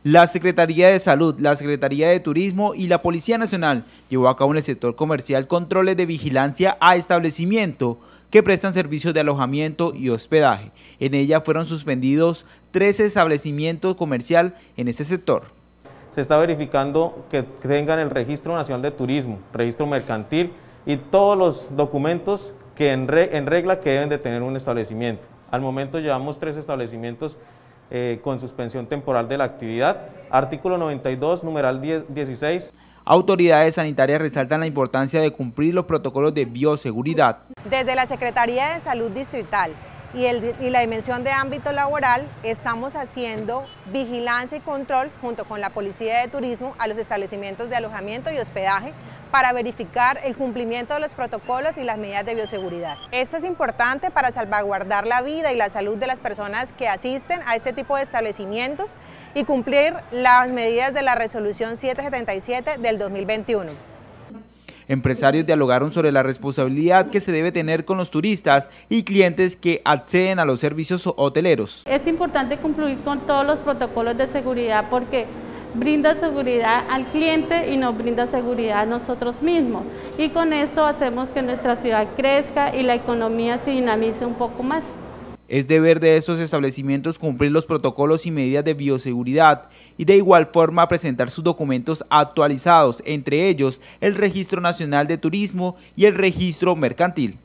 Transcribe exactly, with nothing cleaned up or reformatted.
La Secretaría de Salud, la Secretaría de Turismo y la Policía Nacional llevó a cabo en el sector comercial controles de vigilancia a establecimientos que prestan servicios de alojamiento y hospedaje. En ella fueron suspendidos trece establecimientos comerciales en ese sector. Se está verificando que tengan el Registro Nacional de Turismo, Registro Mercantil y todos los documentos que en, re, en regla que deben de tener un establecimiento. Al momento llevamos tres establecimientos eh, con suspensión temporal de la actividad. Artículo noventa y dos, numeral dieciséis. Autoridades sanitarias resaltan la importancia de cumplir los protocolos de bioseguridad. Desde la Secretaría de Salud Distrital y, el, y la Dimensión de Ámbito Laboral estamos haciendo vigilancia y control junto con la Policía de Turismo a los establecimientos de alojamiento y hospedaje para verificar el cumplimiento de los protocolos y las medidas de bioseguridad. Esto es importante para salvaguardar la vida y la salud de las personas que asisten a este tipo de establecimientos y cumplir las medidas de la Resolución setecientos setenta y siete del dos mil veintiuno. Empresarios dialogaron sobre la responsabilidad que se debe tener con los turistas y clientes que acceden a los servicios hoteleros. Es importante cumplir con todos los protocolos de seguridad porque brinda seguridad al cliente y nos brinda seguridad a nosotros mismos. Y con esto hacemos que nuestra ciudad crezca y la economía se dinamice un poco más. Es deber de estos establecimientos cumplir los protocolos y medidas de bioseguridad y de igual forma presentar sus documentos actualizados, entre ellos el Registro Nacional de Turismo y el Registro Mercantil.